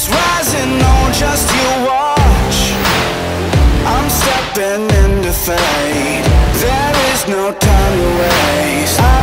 It's rising on, just you watch. I'm stepping into fate. There is no time to waste.